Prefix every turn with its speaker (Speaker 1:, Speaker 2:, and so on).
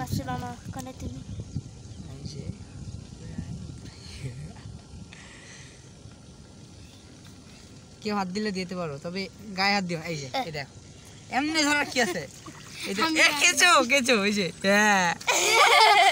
Speaker 1: পারছিল না কানে তুমি
Speaker 2: কেউ হাত দিলে দিতে পারো, তবে গায়ে হাত দিও। এই যে এই দেখ, এমনি ধরার কি আছে? এই যে কেঁচো কেঁচো, এই যে হ্যাঁ